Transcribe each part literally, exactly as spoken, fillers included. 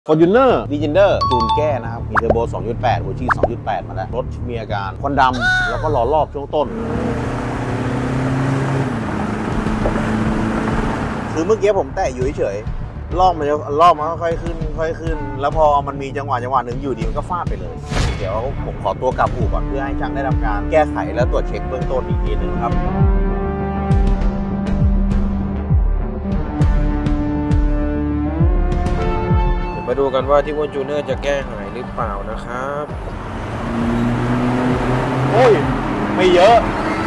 Fortuner Legender จูนแก้นะครับมีเทอร์โบ สองจุดแปด หัวฉีด สองจุดแปด มาแล้วรถมีอาการควันดำแล้วก็ล้อรอบช่วงต้นคือเมื่อกี้ผมแตะอยู่เฉยๆรอบมันจะรอบมันค่อยขึ้นค่อยขึ้นแล้วพอมันมีจังหวะจังหวะหนึ่งอยู่ดีมันก็ฟาดไปเลยเดี๋ยวผมขอตัวกลับอู่ก่อนเพื่อให้ช่างได้ทำการแก้ไขและตรวจเช็คเบื้องต้นอีกทีหนึ่งครับมาดูกันว่าที่วนจูเนอร์จะแก้หายหรือเปล่านะครับโอ้ยไม่เยอะ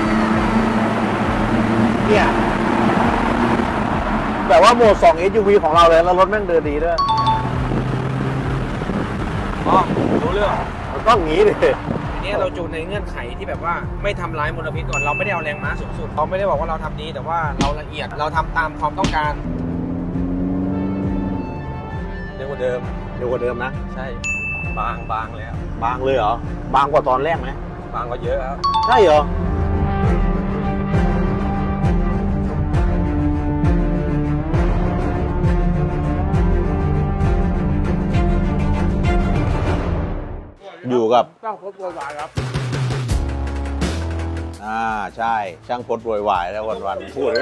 เนี่ยแต่ว่าโหมด สอง เอส ยู วี ของเราเลยแล้วรถแม่งเดินดีด้วยอ๋อรู้เรื่องมันต้องงี้ดิทีนี้เราจูนในเงื่อนไขที่แบบว่าไม่ทำร้ายมลพิษก่อนเราไม่ได้เอาแรงม้าสูงสุดเราไม่ได้บอกว่าเราทำดีแต่ว่าเราละเอียดเราทำตามความต้องการเร็วกว่าเดิมเร็วกว่าเดิมนะใช่บางบางแล้วบางเลยเหรอบางกว่าตอนแรกไหมบางกว่าเยอะครับใช่เหรออยู่กับช่างพดโวยวายครับอ่าใช่ช่างพดโวยวายแล้ววันๆพูด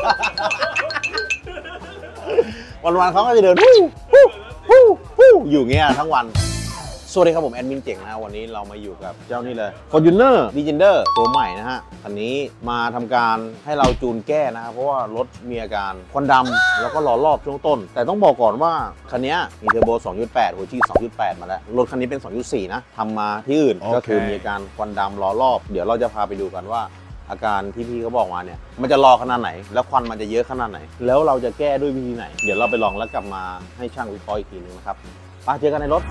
วันๆเขาก็จะเดินฮู้ฮู้ฮู้ฮู้อยู่เงี้ยทั้งวันสวัสดีครับผมแอดมินเจ๋งนะวันนี้เรามาอยู่กับเจ้านี่เลย Fortuner Legender ตัวใหม่นะฮะคันนี้มาทำการให้เราจูนแก้นะครับเพราะว่ารถมีอาการควันดำแล้วก็ล้อรอบช่วงต้นแต่ต้องบอกก่อนว่าคันนี้มีเทอร์โบ สองจุดแปด หัวฉีด สองจุดแปด มาแล้วรถคันนี้เป็น สองจุดสี่ นะทำมาที่อื่น okay. ก็คือมีอาการควันดำล้อรอบเดี๋ยวเราจะพาไปดูกันว่าอาการที่พี่เขาบอกมาเนี่ยมันจะรอขนาดไหนแล้วควันมันจะเยอะขนาดไหนแล้วเราจะแก้ด้วยวิธีไหนเดี๋ยวเราไปลองแล้วกลับมาให้ช่างวิเคราะห์อีกทีนึงนะครับไปเจอกันในรถ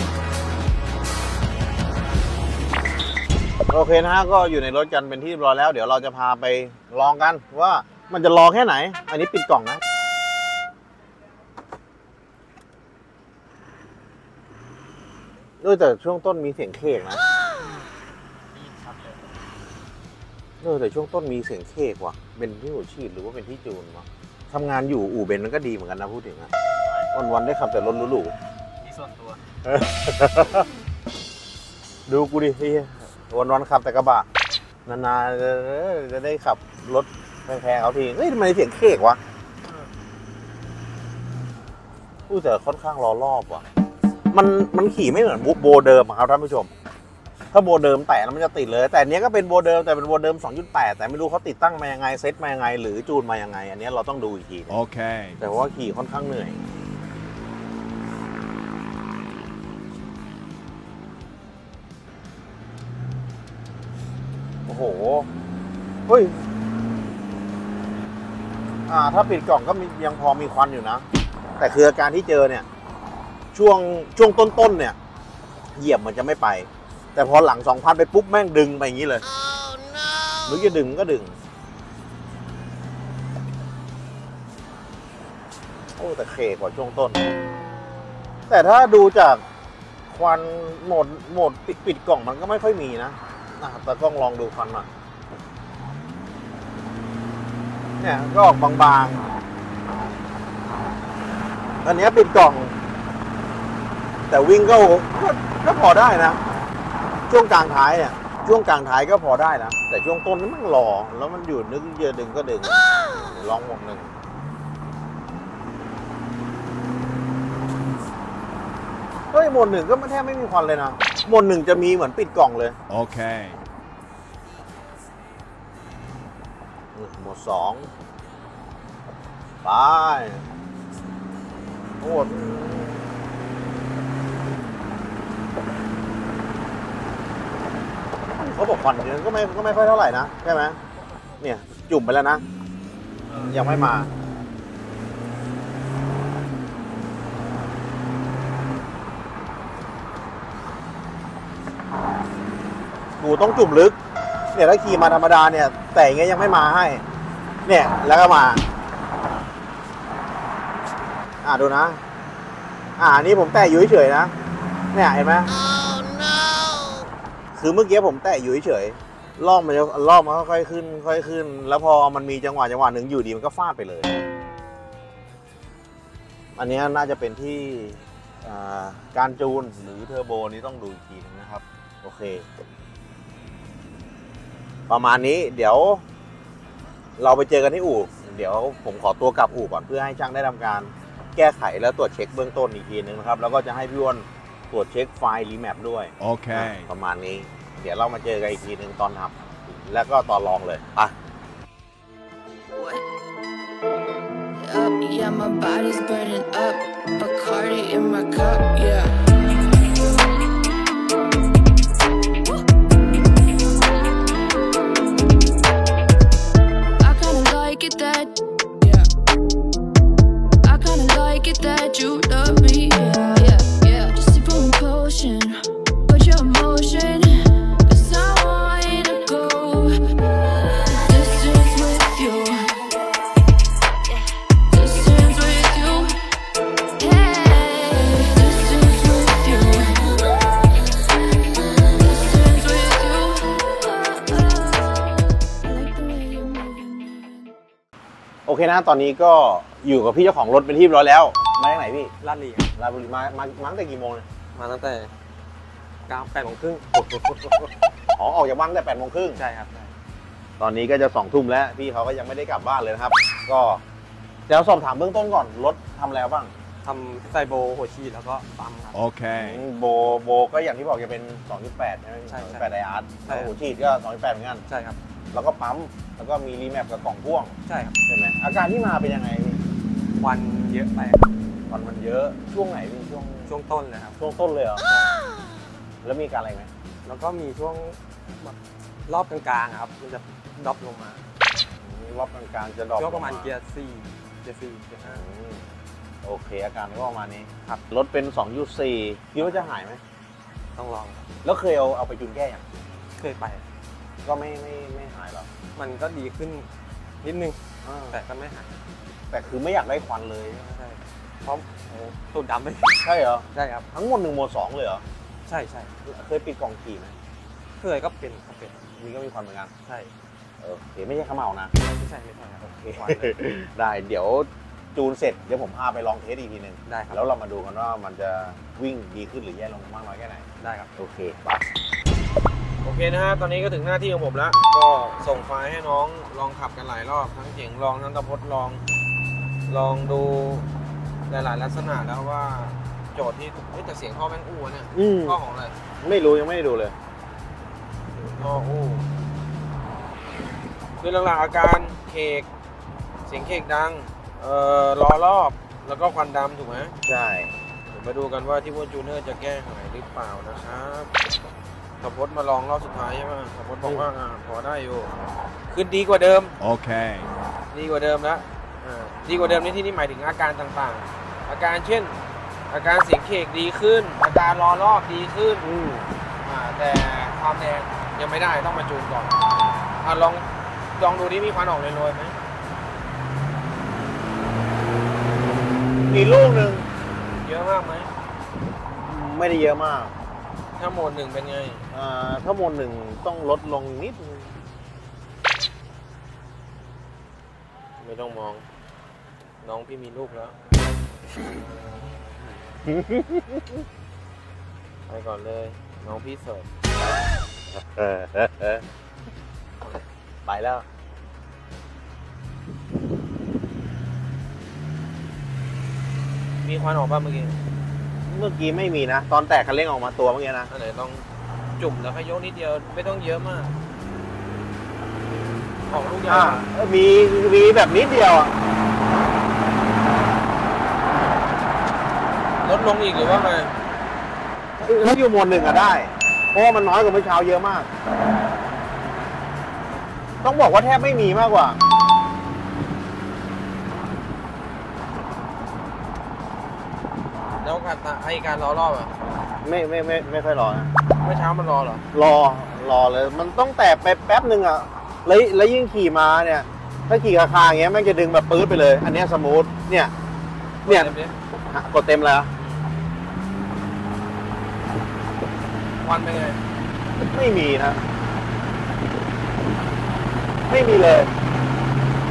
โอเคนะฮะก็อยู่ในรถกันเป็นที่เรียบร้อยแล้วเดี๋ยวเราจะพาไปลองกันว่ามันจะรอแค่ไหนอันนี้ปิดกล่องนะด้วยแต่ช่วงต้นมีเสียงเคกนะเออแต่ช่วงต้นมีเสียงเคกว่ะเป็นที่หัวฉีดหรือว่าเป็นที่จูนวะทำงานอยู่อู่เบนมันก็ดีเหมือนกันนะพูดถึงนะวันๆได้ขับแต่รถหรูๆมีส่วนตัวดูกูดิพี่วันวันขับแต่กระบะนานๆจะได้ขับรถแพงๆเขาทีเฮ้ยทำไมเสียงเคกวะอู้แต่ค่อนข้างล้อรอบว่ะมันมันขี่ไม่เหมือนโบเดิมครับท่านผู้ชมถ้าโบเดิมแตะแล้วมันจะติดเลยแต่เนี้ยก็เป็นโบเดิมแต่เป็นโบเดิม สองจุดแปด แต่ไม่รู้เขาติดตั้งมายังไงเซ็ตมายังไงหรือจูนมายังไงอันนี้เราต้องดูอีกทีโอเคแต่ว่าขี่ค่อนข้างเหนื่อยโอ้โหเฮ้ยอ่าถ้าปิดกล่องก็ยังพอมีควันอยู่นะแต่คืออาการที่เจอเนี่ยช่วงช่วงต้นๆเนี่ยเหยียบมันจะไม่ไปแต่พอหลัง สองพัน ไปปุ๊บแม่งดึงไปอย่างนี้เลย oh, no. หรือจะดึงก็ดึงโอ้แต่เคกว่าช่วงต้นแต่ถ้าดูจากควันโหมดโหมดปิดปิดกล่องมันก็ไม่ค่อยมีนะนะแต่กล้องลองดูควันมาเนี่ยก็ออกบางๆอันนี้ปิดกล่องแต่วิ่งก็ก็พอได้นะช่วงกลางท้ายเนี่ยช่วงกลางท้ายก็พอได้นะแต่ช่วงต้นนี่มันรอแล้วมันอยู่นึกเยอะดึงก็ดึงลองหมดหนึ่งเฮ้ยโหมดหนึ่งก็แทบไม่มีควันเลยนะโหมดหนึ่งจะมีเหมือนปิดกล่องเลยโอเคโหมดสองไปโหมดเขาบอกควันเยอะก็ไม่ก็ไม่ค่อยเท่าไหร่นะใช่ไหมเนี่ยจุ่มไปแล้วนะยังไม่มากูต้องจุ่มลึกเนี่ยถ้าขี่มาธรรมดาเนี่ยแต่อย่างเงี้ยยังไม่มาให้เนี่ยแล้วก็มาอ่าดูนะอ่านี่ผมแตะอยู่เฉยๆนะเนี่ยเห็นไหม oh, no. คือเมื่อกี้ผมแตะอยู่เฉยๆรอบมันจะรอบมันค่อยขึ้นค่อยขึ้นแล้วพอมันมีจังหวะจังหวะหนึ่งอยู่ดีมันก็ฟาดไปเลยอันนี้น่าจะเป็นที่ อ่การจูนหรือเทอร์โบนี้ต้องดูอีกทีนึงนะครับโอเคประมาณนี้เดี๋ยวเราไปเจอกันที่อู่เดี๋ยวผมขอตัวกลับอู่ก่อนเพื่อให้ช่างได้ทำการแก้ไขแล้วตรวจเช็คเบื้องต้นอีกทีนึงนะครับแล้วก็จะให้พี่อ้วนตรวจเช็คไฟล์รีแมปด้วยโอเคประมาณนี้เดี๋ยวเรามาเจอกันอีกทีนึงตอนทำแล้วก็ตอนลองเลยไป Yeah, my body's burning up, Bacardi in my cup, yeah. I kinda like it that, yeah. I kinda like it that you love me, yeah, yeah, yeah. Just a boom potion, but your emotion, 'cause I want to go distance with you. โอเคนะตอนนี้ก็อยู่กับพี่เจ้าของรถเป็นที่เรียบร้อยแล้วมาจากไหนพี่ลาดลีลาดบุรีมามามาตั้งแต่กี่โมงเลยมาตั้งแต่เก้าแปดโมงครึ่งอ๋อออกจากบ้านตั้งแต่แปดโมงครึ่งใช่ครับตอนนี้ก็จะสองทุ่มแล้วพี่เขาก็ยังไม่ได้กลับบ้านเลยนะครับก็เดี๋ยวสอบถามเบื้องต้นก่อนรถทำแล้วบ้างทำไซโบหัวฉีดแล้วก็ปั๊มครับโอเคโบโบก็อย่างที่บอกจะเป็น สองจุดแปด ใช่ไหมใช่สองจุดแปด ไดอาร์ตแล้วหัวฉีดก็ สองจุดแปด เหมือนกันใช่ครับแล้วก็ปั๊มแล้วก็มีรีแมปกับกล่องพ่วงใช่ครับใช่ไหมอาการที่มาเป็นยังไงพี่ควันเยอะไปควันมันเยอะช่วงไหนพี่ช่วงช่วงต้นเลยครับช่วงต้นเลยเหรอแล้วมีการอะไรไหมแล้วก็มีช่วงรอบกลางๆครับมันจะดรอปลงมามีรอบกลางๆจะดรอปช่วงประมาณเกียร์สี่เกียร์สี่เกียร์ห้าโอเคอาการก็ประมาณนี้ครับรถเป็น สองจุดสี่ คิดว่าจะหายไหมต้องลองแล้วเคยเอาเอาไปจูนแก้ยังเคยไปก็ไม่ไม่ไม่หายหรอกมันก็ดีขึ้นนิดนึงแต่ก็ไม่หายแต่คือไม่อยากได้ควันเลยใช่เพราะตูดดำไม่ใช่เหรอใช่ครับทั้งหมดหนึ่งโมสองเลยเหรอใช่ใช่เคยปิดกล่องขี่ไหมเคยก็เป็นก็เป็นมีก็มีควันเหมือนกันใช่เออเดี๋ยวไม่ใช่ขมเหลานะไม่ใช่ไม่ใช่ครับโอเคได้เดี๋ยวจูนเสร็จเดี๋ยวผมพาไปลองเทสอีกทีหนึ่งได้ครับแล้วเรามาดูกันว่ามันจะวิ่งดีขึ้นหรือแย่ลงมากน้อยแค่ไหนได้ครับโอเคไปโอเคนะฮะตอนนี้ก็ถึงหน้าที่ของผมแล้วก็ส่งไฟล์ให้น้องลองขับกันหลายรอบทั้งเจ๋งลองทั้งตะพดลองลองดูหลายๆลักษณะแล้วว่าโจทย์ที่แต่เสียงท่อแม่งอู้เนี่ยท่อของอะไรไม่รู้ยังไม่ได้ดูเลยท่ออู้คือหลักๆอาการเคกเสียงเคกดังเอ่อล้อรอบแล้วก็ควันดำถูกไหมใช่เดี๋ยวมาดูกันว่าที่พวกจูเนอร์จะแก้หายหรือเปล่านะครับสมมติมาลองรอบสุดท้ายใช่ไหมสมมติบอกว่าพอได้อยู่ขึ้นดีกว่าเดิมโอเคดีกว่าเดิมแล้วดีกว่าเดิมในที่นี้หมายถึงอาการต่างๆอาการเช่นอาการเสียงเคกดีขึ้นอาการล้อรอบดีขึ้นแต่ความแรงยังไม่ได้ต้องมาจูนก่อนอ่ะลองลองดูดิมีควันออกเลยๆไหมมีลูกหนึ่งเยอะมากไหมไม่ได้เยอะมากถ้าโหมดหนึ่งเป็นไงอ่าถ้าโหมดหนึ่งต้องลดลงนิดไม่ต้องมองน้องพี่มีลูกแล้วไปก่อนเลยน้องพี่เสิร์ฟไปแล้วมีควันออกป่ะเมื่อกี้เมื่อกี้ไม่มีนะตอนแตกคันเร่งออกมาตัวเมื่อกี้นะอันไหนต้องจุ่มแล้วก็ยกนิดเดียวไม่ต้องเยอะมากออกลูกยาวมีมีแบบนิดเดียวลดลงอีกหรือว่าไงถ้าอยู่โหมดหนึ่งอะได้เพราะว่ามันน้อยกว่าเมื่อเช้าเยอะมากต้องบอกว่าแทบไม่มีมากกว่าแล้วการไอการรอรอบอ่ะไม่ไม่ไม่ไม่ค่อยรอนะเมื่อเช้ามันรอเหรอรอรอเลยมันต้องแตะไปแป๊บหนึ่งอ่ะแล้วแล้วยิ่งขี่มาเนี่ยถ้าขี่คาๆอย่างเงี้ยแม่งจะดึงแบบปื๊ดไปเลยอันนี้สมูทเนี่ยเนี่ยกดเต็มแล้วควันเป็นไงไม่มีนะไม่มีเลย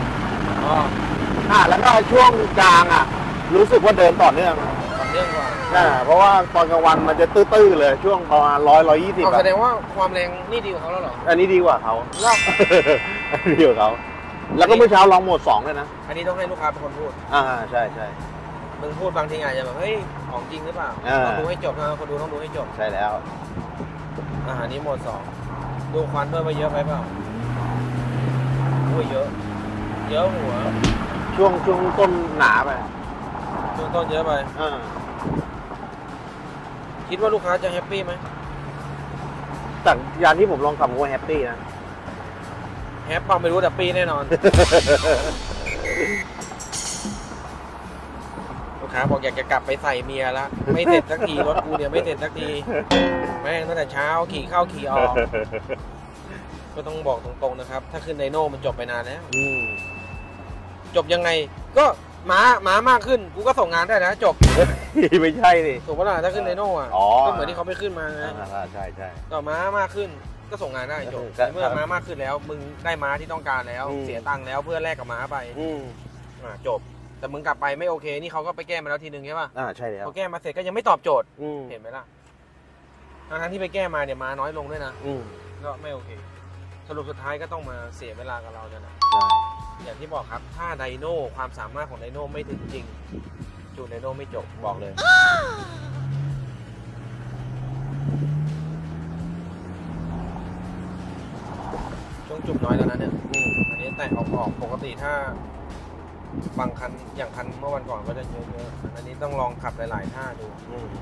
อ๋ออ่ะแล้วก็ช่วงกลางอ่ะรู้สึกว่าเดินต่อเนื่องต่อเนื่องกว่าใช่อ่าเพราะว่าตอนกลางวันมันจะตื้อๆเลยช่วงประมาณร้อยร้อยยี่สิบเอาแสดงว่าความแรงนี่ดีกว่าเขาแล้วเหรออันนี้ดีกว่าเขารอบอันนี้ดีกว่าเขาแล้วก็เมื่อเช้าลองโหมดสองด้วยนะอันนี้ต้องให้ลูกค้าเป็นคนพูดอ่าใช่ใช่มึงพูดบางทีอาจจะแบบเฮ้ยของจริงหรือเปล่าอ่าต้องดูให้จบนะคนดูต้องดูให้จบใช่แล้วอาหารนี้โหมดสองดูควันด้วยว่าเยอะไปเปล่าโอ้ยเยอะ เยอะหัวช่วงช่วงต้นหนาไปช่วงต้นเยอะไปอ่าคิดว่าลูกค้าจะแฮปปี้ไหมแต่ยานที่ผมลองขับผมว่าแฮปปี้นะแฮปเปล่าไม่รู้แต่ปีแน่นอน ลูกค้าบอกอยากจะกลับไปใส่เมียละไม่เสร็จสักทีรถกูเนี่ยไม่เสร็จสักทีแม่งตั้งแต่เช้าขี่เข้าขี่ออกก็ต้องบอกตรงๆนะครับ ถ้าขึ้นไดโน่มันจบไปนานแล้วอืมจบยังไง ก็ม้าม้ามากขึ้นกูก็ส่งงานได้นะจบไม่ใช่ดิถูกปะล่ะถ้าขึ้นไดโน่อะอ๋อก็เหมือนที่เขาไปขึ้นมาไงอ่าใช่ใช่ต่อม้ามากขึ้นก็ส่งงานได้จบใช่เมื่อม้ามากขึ้นแล้ว มึงได้ม้าที่ต้องการแล้วอืมเสียตังค์แล้วเพื่อแลกกับม้าไปอืมอ่าจบ แต่มึงกลับไปไม่โอเค นี่เขาก็ไปแก้มาแล้วทีนึงใช่ป่ะอ่าใช่แล้วพอแก้มาเสร็จก็ยังไม่ตอบโจทย์อืมเห็นไหมล่ะทั้งๆที่ไปแก้มาเนี่ยม้าน้อยลงด้วยนะอืมก็ไม่โอเค สรุปสุดท้ายก็ต้องมาเสียเวลากับเราเนี่ยนะใช่อย่างที่บอกครับ ถ้าไดโน่ความสามารถของไดโน่ไม่ถึงจริง จูนไดโน่ไม่จบบอกเลย ช่วงจุ่มน้อยแล้วนะเนี่ยอืมอันนี้แตะออกออกปกติถ้าบางคันอย่างคันเมื่อวันก่อนก็จะเยอะๆอันนี้ต้องลองขับหลายๆท่าดูอืม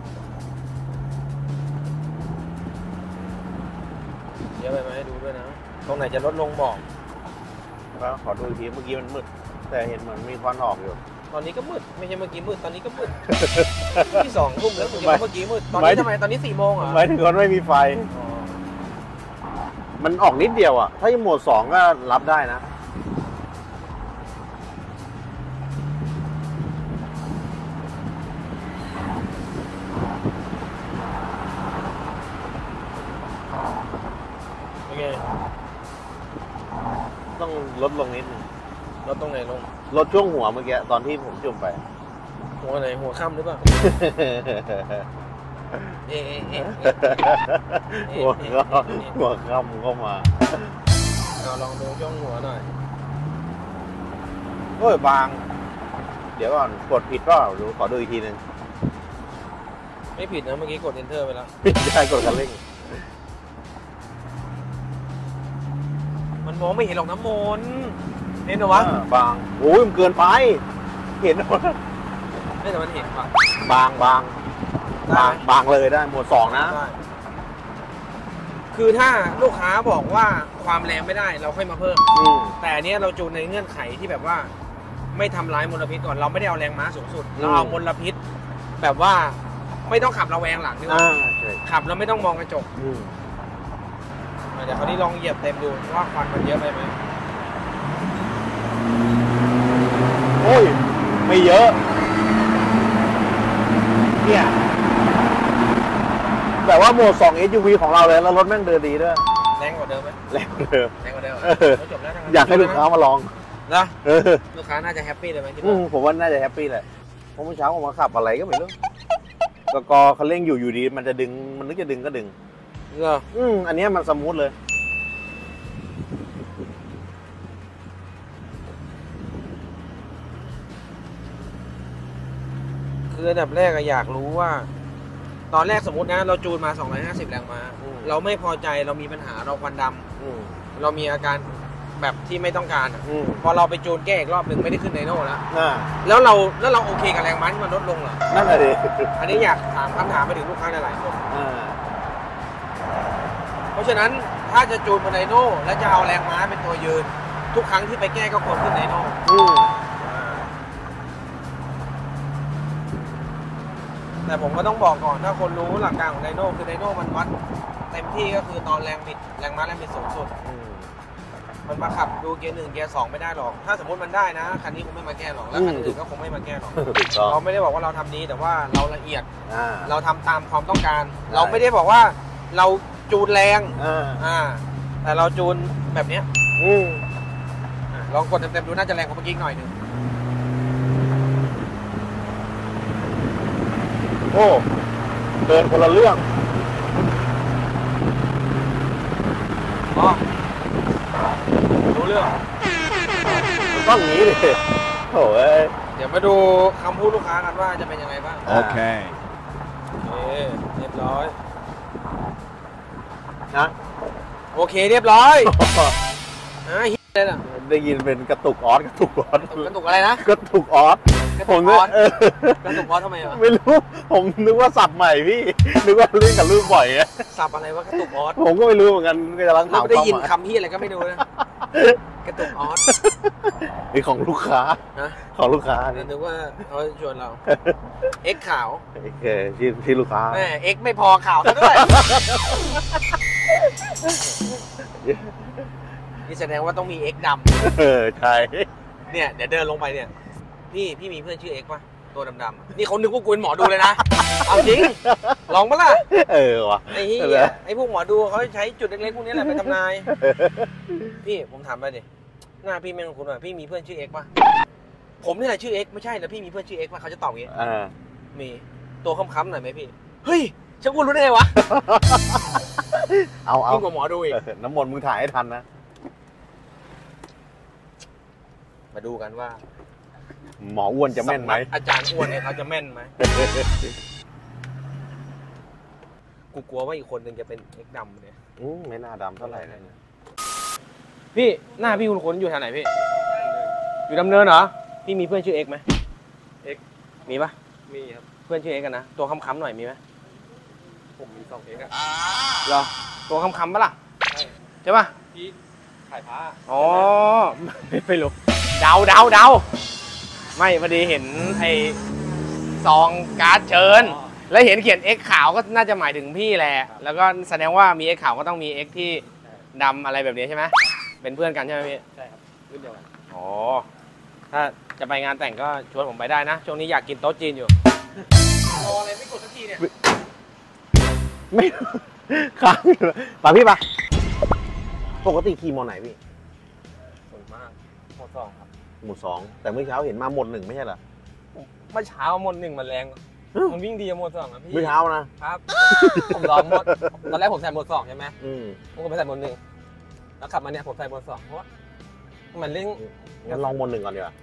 เดี๋ยวไปมาให้ดูด้วยนะ ตรงไหนจะลดลงบอกแล้วขอดูอีกทีเมื่อกี้มันมืด แต่เห็นเหมือนมีควันออกอยู่ตอนนี้ก็มืดไม่ใช่เมื่อกี้มืดตอนนี้ก็มืด ที่สองทุ่มแล้วคุณไม่เมื่อกี้มืดตอนไม่นี้ทำไมตอนนี้สี่โมงเหรอหมายถึงคนไม่มีไฟอ๋อมันออกนิดเดียวอ่ะ ถ้าโหมดสองก็รับได้นะโอเคต้องลดลงนิดนึงรถตรงไหนลงลดช่วงหัวเมื่อกี้ตอนที่ผมจุ่มไปหัวไหนหัวค่ำหรือเปล่าเอ๊ะเอ๊ะเอ๊ะหัวก็หัวค่ำก็มาเอาลองดูช่วงหัวหน่อยโอ้ยบาง เดี๋ยวก่อนกดผิดเปล่าดูขอดูอีกทีหนึงไม่ผิดนะเมื่อกี้กด enter ไปแล้วผิดได้กดคันเร่งมันมองไม่เห็นหรอกน้ำมนต์เห็นเหรอวะอ่าบางโอ้ยมันเกินไป เห็นว่าไม่แต่มันเห็นป่ะบางบางได้บางบางเลยได้หมวดสองนะได้คือถ้าลูกค้าบอกว่าความแรงไม่ได้เราค่อยมาเพิ่มอืมแต่อันเนี้ยเราจูนในเงื่อนไขที่แบบว่า ไม่ทำร้ายมลพิษก่อนเราไม่ได้เอาแรงม้าสูงสุดอืมเราเอามลพิษ แบบว่าไม่ต้องขับระแวงหลังดีกว่าอ่าใช่ขับแล้วไม่ต้องมองกระจกอืมเดี๋ยวคราวนี้ลองเหยียบเต็มดูว่าควันมันเยอะไปไหมโอ้ย ไม่เยอะ เนี่ยแต่ว่าโหมดสอง เอส ยู วี ของเราเลยแล้วรถแม่งเดินดีด้วยแรงกว่าเดิมไหมแรงกว่าเดิมแรงกว่าเดิมเหรอเออแล้วจบแล้วทั้งนั้นอยากให้ลูกค้ามาลองนะเออลูกค้าน่าจะแฮปปี้เลยไหมคิดอืว่ามผมว่าน่าจะแฮปปี้แหละเพราะเมื่อเช้าผมมาขับอะไรก็ไม่รู้ก็กอเขาเร่งอยู่อยู่ดี มันจะดึง มันนึกจะดึงก็ดึงเหรออืมอันเนี้ยมันสมูทเลยคืออันดับแรกอะอยากรู้ว่า ตอนแรกสมมตินะเราจูนมาสองร้อยห้าสิบแรงม้าอืมเราไม่พอใจเรามีปัญหาเราควันดำอืมเรามีอาการแบบที่ไม่ต้องการอะอืมพอเราไปจูนแก้อีกรอบหนึ่งไม่ได้ขึ้นไดโน่แล้วน่าแล้วเราแล้วเราโอเคกับแรงม้าที่มันลดลงเหรอนั่นแหละดิอันนี้อยากถามคำถามไปถึงลูกค้าหลายๆคนอ่าเพราะฉะนั้นถ้าจะจูนบนไดโน่และจะเอาแรงม้าเป็นตัวยืน ทุกครั้งที่ไปแก้ก็ควรขึ้นไดโน่อืมแต่ผมก็ต้องบอกก่อนถ้าคนรู้หลักการของไดโน่คือไดโน่มันวัดเต็มที่ก็คือตอนแรงบิดแรงม้าแรงบิดสูงสุดอืมมันมาขับดูเกียร์หนึ่งเกียร์สองไม่ได้หรอก ถ้าสมมติมันได้นะคันนี้คงไม่มาแก้หรอกแล้วคันอื่นก็คงไม่มาแก้หรอกถูกต้องเราไม่ได้บอกว่าเราทำนี้แต่ว่าเราละเอียดอ่าเราทำตามความต้องการใช่เราไม่ได้บอกว่าเราจูนแรงอ่าอ่าแต่เราจูนแบบเนี้ยอืมอ่ะลองกดเต็มๆดูน่าจะแรงกว่าเมื่อกี้หน่อยหนึงโอ้เดินคนละเรื่องอ๋อรู้เรื่องต้องอย่างนี้เลยโอ้ยเดี๋ยวมาดูคำพูดลูกค้ากันว่าจะเป็นยังไงบ้างโอเคโอเคเรียบร้อยนะโอเคเรียบร้อยอ่าฮิตเลยนะได้ยินเป็นกระตุกออสกระตุกออสกระตุกอะไรนะกระตุกออสกระผตุมกนึอก อสเออกระตุกออสทำไมวะไม่รู้ ผมนึกว่าสับใหม่พี่ นึกว่าเล่นกับลูกบ่อยไงสับอะไรวะกระตุกออสผมก็ไม่รู้เหมือนกันก็จะลังเราถามไม่ได้ยินความหมายคำที่อะไรก็ไม่รู้นะกระตุกออสนี่ของลูกค้านะของลูกค้าเรานี่นึกว่าเขาชวนเราเอ็กขาวโอเคที่ที่ลูกค้าแม่เอ็กไม่พอขาวซะด้วยนี่แสดงว่าต้องมีเอ็กดเออใช่ำเนี่ยเดี๋ยวเดินลงไปเนี่ยพี่พี่มีเพื่อนชื่อเอ็กป่ะตัวดำๆนี่เขานึกว่ากูเป็นหมอดูเลยนะเอาจริงลองปะล่ะเออว่ะไอ้เหี้เออยไอ้พวกหมอดูเขาใช้จุดเล็กๆพวกนี้แหละไปทำนาย พี่ผมถามไปดิหน้าพี่แม่งคุณว่าพี่มีเพื่อนชื่อเอ็กป่ะผมนี่แหละชื่อเอ็กไม่ใช่แล้วพี่มีเพื่อนชื่อเอ็กป่ะเขาจะตอบอย่างงี้เออมีตัวค้ำๆหน่อยไหมพี่เฮ้ยฉันกูรู้ได้ไงวะเอาเอายิ่งกว่าหมอดูอีกเออน้ำมนต์มึงถ่ายให้ทันนะมาดูกันว่าหมออ้วนจะแม่นไหมสำกอาจารย์อ้วนเนี่ยเขาจะแม่นไหมกูกลัวว่าอีกคนหนึ่งจะเป็นเอ็กดำเนี่ยอืมไม่น่าดำเท่าไหร่เลยนะพี่หน้าพี่คุณคนอยู่แถวไหนพี่อยู่ดำเนินเหรอพี่มีเพื่อนชื่อเอ็กไหมเอ็กมีปะมีครับเพื่อนชื่อเอ็กกันนะตัวค้ำๆหน่อยมีไหมผมมีสองเอ็กอะเหรอตัวค้ำๆปะล่ะใช่ปะพี่ขายผ้าอ๋อไม่รู้เดาเดาเดาไม่พอดีเห็นไอ้ซองการ์ดเชิญแล้วเห็นเขียน X ขาวก็น่าจะหมายถึงพี่แหละแล้วก็แสดงว่ามี X ขาวก็ต้องมี X ที่ดำอะไรแบบนี้ใช่ไหมเป็นเพื่อนกันใช่ไหมพี่ใช่ครับเพื่อนเดียวกันอ๋อถ้าจะไปงานแต่งก็ชวนผมไปได้นะช่วงนี้อยากกินโต๊ะจีนอยู่รออะไรไม่กดสักทีเนี่ยไม่ค้างอยู่เลยไปพี่ปะปกติขี่มอไหนพี่ส่วนมากหมดสองครับหมู่สองแต่เมื่อเช้าเห็นมาหมดหนึ่งไม่ใช่เหรอเมื่อเช้าหมดหนึ่งมันแรงมันวิ่งดีหมดสองนะพี่เมื่อเช้านะครับ ผมลองหมดตอนแรกผมใส่หมดสองใช่ไหมอืมผมก็ไปใส่หมดหนึ่งแล้วขับมาเนี่ยผมใส่หมดสองเพราะว่ามันเร่งงั้นลองหมดหนึ่งก่อนดีกว่า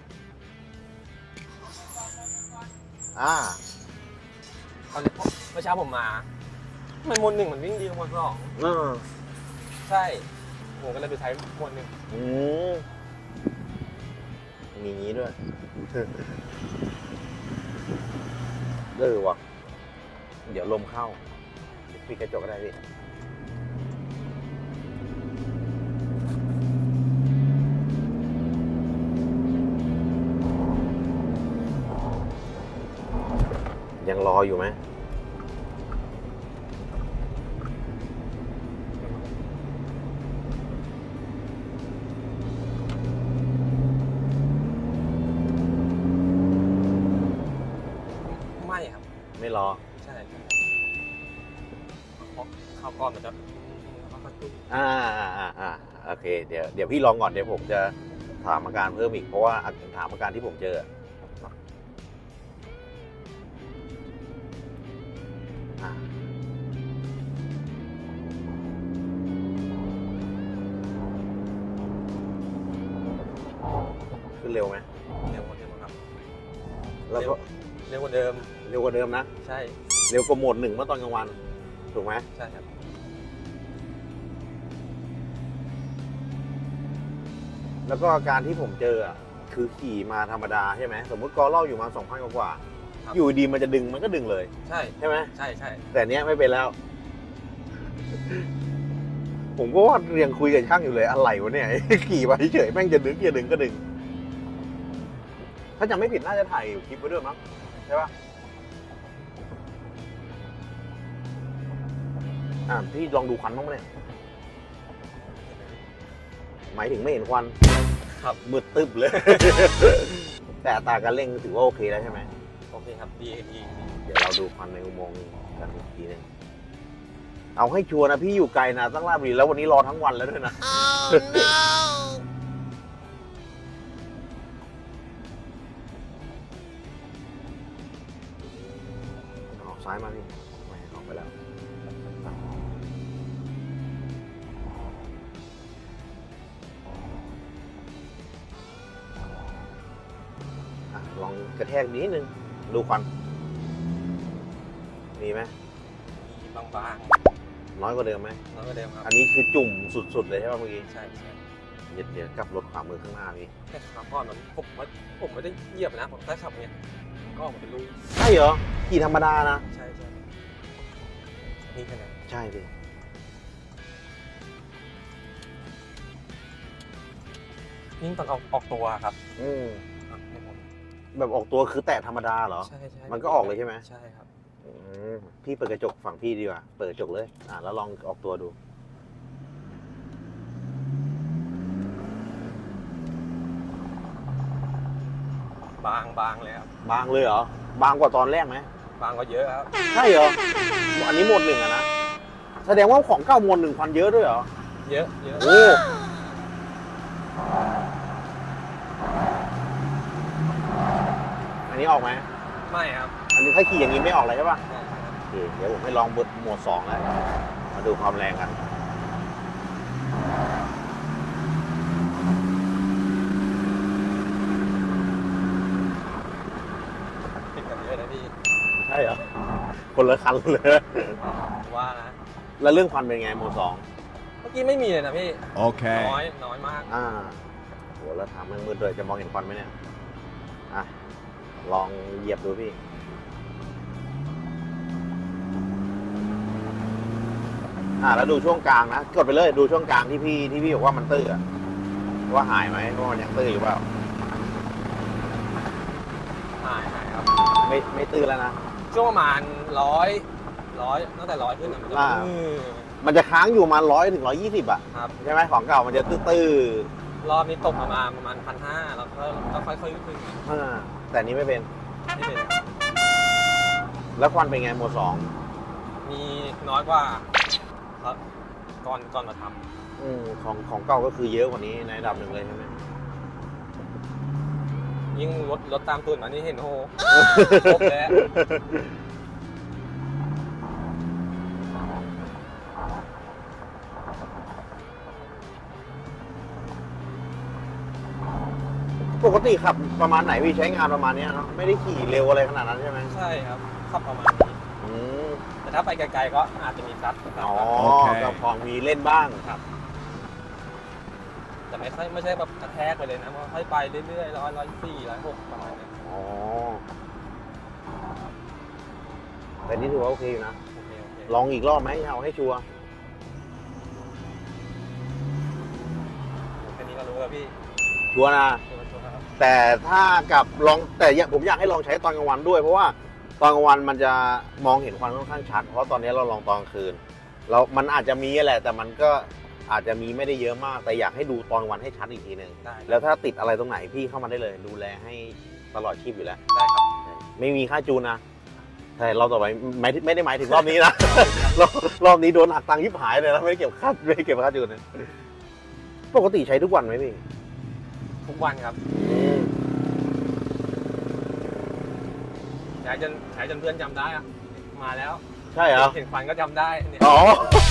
อ่าตอนเมื่อเช้าผมมามันหมดหนึ่งมันวิ่งดีกว่าหมดสองเออใช่ผมก็เลยไปใช้หมดหนึ่งอืมมีงี้ด้วย เออว่ะเดี๋ยวลมเข้าปิดกระจกก็ได้พี่ยังรออยู่ไหมไม่ครับไม่รอใช่เพราะข้าวก้อนมันจะมันก็ตุ้มอ่าอ่าอ่าอ่าโอเคเดี๋ยวเดี๋ยวพี่ลองก่อนเดี๋ยวผมจะถามอาการเพิ่มอีกเพราะว่าถามอาการที่ผมเจออ่าขึ้นเร็วไหมเร็วกว่าเดิมครับแล้วก็เร็วกว่าเดิมเร็วกว่าเดิมนะใช่เร็วกว่าโหมดหนึ่งเมื่อตอนกลางวันถูกไหมใช่ครับแล้วก็อาการที่ผมเจออ่ะคือขี่มาธรรมดาใช่ไหมสมมติกอเล่าอยู่มาสองพันกว่าๆอยู่ดีมันจะดึงมันก็ดึงเลยใช่ใช่ไหมใช่ใช่แต่เนี้ยไม่เป็นแล้ว ผมก็ว่าเรียงคุยกับช่างอยู่เลยอะไรวะเนี่ย ขี่ไปเฉยๆแม่งจะดึงจะดึงก็ดึง ถ้าจำไม่ผิดน่าจะถ่ายคลิปไว้ด้วยมั้งใช่ปะอ่าพี่ลองดูควันบ้างไหมเนี่ยหมายถึงไม่เห็นควันครับมืดตึ๊บเลย แต่อัตราการเร่งถือว่าโอเคแล้วใช่ไหมโอเคครับดีดีเดี๋ยวเราดูควันในอุโมงค์กันอีกทีหนึงเอาให้ชัวร์นะพี่อยู่ไกลนะตั้งลาดบุรีแล้ววันนี้รอทั้งวันแล้วด้วยนะ oh, no. สซ้ายมาพี่ไม่ออกไปแล้วลองกระแทกนิดนึงดูควันมีไหมมีบางน้อยกว่าเดิมไหมๆน้อยกว่าเดิมครับอันนี้คือจุ่มสุดๆเลยใช่ป่ะเมื่อกี้ใช่ใช่เดี๋ยวเดี๋ยวกลับรถขวามือข้างหน้าพี่แต่ขับก่อนมันผมว่าผมไม่ได้เหยียบนะผมแค่ขับเนี่ยก็ออกมาเป็นลูกใช่เหรอขี่ธรรมดานะใช่ใช่นี่แค่นั้นใช่พี่ยิ่งตอนออกออกตัวครับอืมอ่ะให้ผมแบบออกตัวคือแตะธรรมดาเหรอใช่ใช่มันก็ออกเลยใช่ไหมใช่ครับอืมพี่เปิดกระจกฝั่งพี่ดีกว่าเปิดกระจกเลยอ่าแล้วลองออกตัวดูางบางเลยครับบางเลยเหรอ บางกว่าตอนแรกไหมบางก็เยอะครับใช่เหรอ อันนี้หมดหนึ่งอะนะ แสดงว่าของเก่าหมดหนึ่งควันเยอะด้วยเหรอเยอะเยอะโอ้อันนี้ออกไหมไม่ครับอันนี้ถ้าขี่อย่างนี้ไม่ออกเลยใช่ปะใช่ครับโอเคเดี๋ยวผมให้ลองบทโหมดสองแล้ว มาดูความแรงกันติดกันเยอะนะพี่ใช่เหรอ คนละคันเลยว่านะแล้วเรื่องควันเป็นไงโหมดสองเมื่อกี้ไม่มีเลยนะพี่ Okay. น้อยน้อยมากอ่าโหแล้วถามมันมืดเลยจะมองเห็นควันไหมเนี่ย อ่ะ ลองเหยียบดูพี่ อ่าแล้วดูช่วงกลางนะ กดไปเลยดูช่วงกลางที่พี่ที่พี่บอกว่ามันตื้ออะว่าหายไหมว่ามันยังตื้ออยู่เปล่าหายหายครับไม่ไม่ตื้อแล้วนะช่วงประมาณร้อยร้อยตั้งแต่ร้อยขึ้นนะมันจะอ่าอื้อมันจะค้างอยู่ประมาณร้อยถึงร้อยยี่สิบอ่ะครับใช่ไหมของเก่ามันจะตื้อรอบนี้ตกประมาณประมาณพันห้าแล้วก็ก็ค่อยๆขึ้นๆอ่าแต่อันนี้ไม่เป็นไม่เป็นครับแล้วควันเป็นไงโหมดสองมีน้อยกว่าครับก่อนก่อนมาทอืมของของเก่าก็คือเยอะกว่านี้ในระดับหนึ่งเลยใช่ไหมำยิ่งรถรถตามตูนมานี่เห็นโอ้โห ครบแล้วปกติขับประมาณไหนพี่ใช้งานประมาณเนี้ยเนาะไม่ได้ขี่เร็วอะไรขนาดนั้นใช่ไหมใช่ครับขับประมาณนี้อืมแต่ถ้าไปไกลๆก็อาจจะมีซัดครับอ๋อโอเคก็พอมีเล่นบ้างแต่ไม่ค่อยไม่ใช่แบบกระแทกไปเลยนะมันค่อยไปเรื่อยๆร้อยร้อยสี่ร้อยหกประมาณนี้อ๋อแต่นี่ถือว่าโอเคอยู่นะโอเคโอเคลองอีกรอบไหมเอาให้ชัวร์แค่นี้ก็รู้แล้วพี่ชัวร์นะชัวร์ชัวร์ครับแต่ถ้ากับลองแต่อยากผมอยากให้ลองใช้ตอนกลางวันด้วย เพราะว่าตอนกลางวันมันจะมองเห็นควันค่อนข้างชัด เพราะตอนนี้เราลองตอนกลางคืนเรามันอาจจะมีแหละ แต่มันก็อาจจะมีไม่ได้เยอะมาก แต่อยากให้ดูตอนกลางวันให้ชัดอีกทีหนึ่งได้แล้วถ้าติดอะไรตรงไหนพี่เข้ามาได้เลย ดูแลให้ตลอดชีพอยู่แล้วได้ครับไม่มีค่าจูนนะใช่รอบต่อไปไม่ไม่ได้หมายถึงรอบนี้นะ รอบรอบนี้โดนหักตังค์ยิบหายเลยนะไม่ได้เก็บค่าไม่ได้เก็บค่าจูนนะปกติใช้ทุกวันไหมพี่ทุกวันครับใช้จนใช้จนเพื่อนจำได้อะมาแล้วใช่เหรอเห็นควันก็จำได้เนี่ยอ๋อ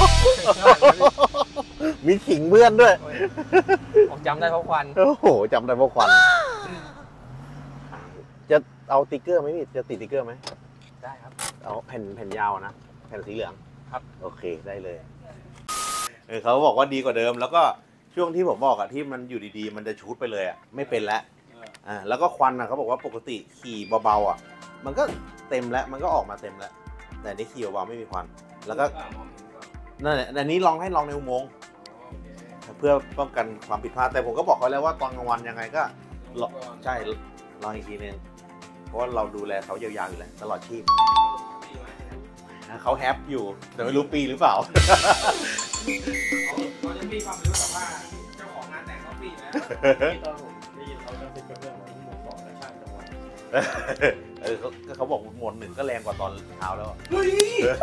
มีขิงเพื่อนด้วยผมจำได้เพราะควันโอ้โหจำได้เพราะควัน จะเอาติ๊กเกอร์ไหมพี่ จะติดติ๊กเกอร์ไหมได้ครับเอาแผ่นแผ่นยาวนะ แผ่นสีเหลืองครับโอเคได้เลยเออเขาบอกว่าดีกว่าเดิม แล้วก็ช่วงที่ผมบอกอะที่มันอยู่ดีๆ มันจะชูดไปเลยอะไม่เป็นแล้วอ่าแล้วก็ควันอะเขาบอกว่าปกติขี่เบาๆอะมันก็เต็มแล้ว มันก็ออกมาเต็มแล้ว แต่นี่ขี่เบาๆไม่มีควัน แล้วก็นั่นแหละอันนี้ลองให้ลองในอุโมงค์เพื่อป้องกันความผิดพลาด แต่ผมก็บอกเขาแล้วว่าตอนกลางวันยังไงก็รอใช่ลองอีกทีนึง เพราะว่าเราดูแลเขายาวๆอยู่แล้วตลอดชีพเขาแฮปอยู่แต่ไม่รู้ปีหรือเปล่าเขาจะมีความรู้แต่ว่าเจ้าของงานแต่งเขาปีแล้วตอนผมได้ยินเขาจะติดเรื่องของหมวดสองและช่างจังหวัดเออเขาเขาบอกหมวดหนึ่งก็แรงกว่าตอนเช้าแล้วเฮ้ย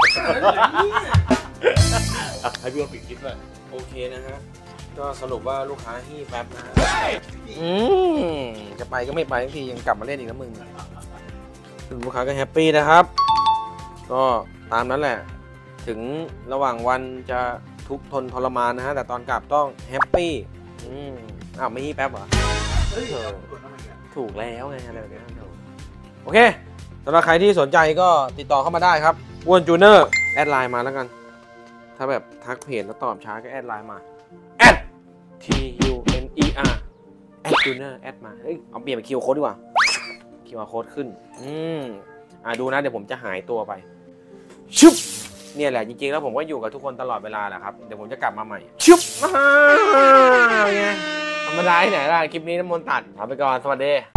ให้พี่อ้นปิดคลิปเลยโอเคนะฮะก็สรุปว่าลูกค้าฮี้แป๊บนะอืมจะไปก็ไม่ไปทียังกลับมาเล่นอีกแล้วมึงลูกค้าก็แฮปปี้นะครับก็ตามนั้นแหละถึงระหว่างวันจะทุกข์ทนทรมานนะฮะแต่ตอนกลับต้องแฮปปี้อืมอ้าวไม่ฮีแป๊บเหรอถูกแล้วไงอะไรแบบนี้โอเคสำหรับใครที่สนใจก็ติดต่อเข้ามาได้ครับอ้วนจูเนอร์แอดไลน์มาแล้วกันถ้าแบบทักเพจแล้วตอบช้าก็แอดไลน์มาแอด T U N E R แอดจูเนอร์แอดมาเฮ้ยเอาเปลี่ยนเป็น คิว อาร์ Code ดีกว่า คิว อาร์ Code ขึ้นอืมอ่าดูนะเดี๋ยวผมจะหายตัวไปชึบเนี่ยแหละจริงๆแล้วผมก็อยู่กับทุกคนตลอดเวลาแหละครับเดี๋ยวผมจะกลับมาใหม่ชึบมาไงธรรมดาที่ไหนล่ะคลิปนี้น้ำมนต์ตัดลาไปก่อนสวัสดี